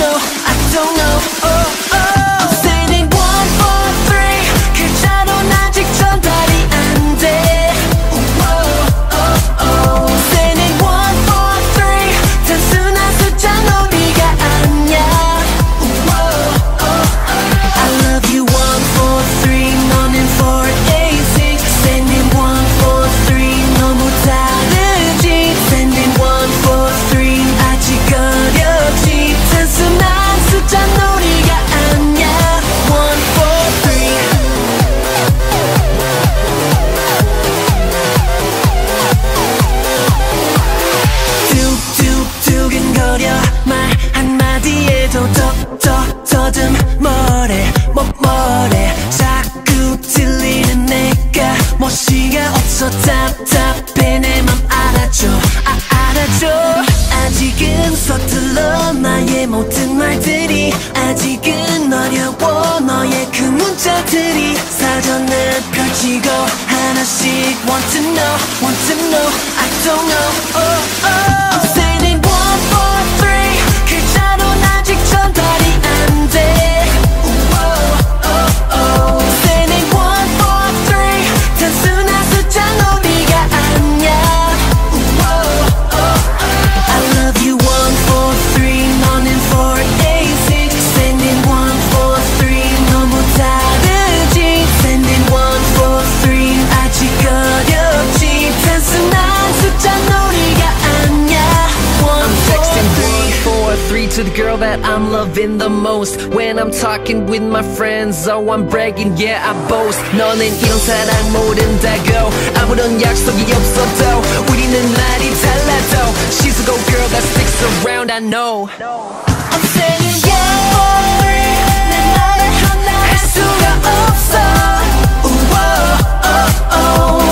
know, I don't know. I'm saying 1, 4, 3 글자로는 아직 전달이 안 돼. saying 1, 4, 3 단순한 숫자 놀이가 아니야. I love you 1, 4, 3 너는 4, 8, 6 saying 1, 4, 3 너무 다르지. saying 1, 4, 3 아직 어렵지. 단순한 숫자 놀이가 아니야. 1, 4, 3 두근거려 말 한마디에도 더듬머래 뭐래 자꾸 들리는 내가 멋이가 없어 답답해. 내 맘 알아줘 알아줘. 아직은 서툴러 나의 모든 말들이. 아직은 어려워 너의 그 문자들이. 사전을 펼치고 하나씩 want to know I don't know. I'm saying 1, 4, 3 글자로는 아직 전달이 안 돼. saying 1, 4, 3 단순한 숫자 놀이가 아니야. I love you 1, 4, 3 너는 4, 8, 6 saying 1, 4, 3 너무 다르지. saying 1, 4, 3 아직 어렵지. 단순한 숫자 놀이가 아니야. 1, 4, 3 to the girl that I'm loving the most. When I'm talking with my friends, oh I'm bragging, yeah I boast. 너는 이런 사랑 모른다고 아무런 약속이 없어도 우리는 말이 달라도 She's a good girl that sticks around, I know. I'm saying 1, 4, 3 내 말을 하나 할 수가 없어.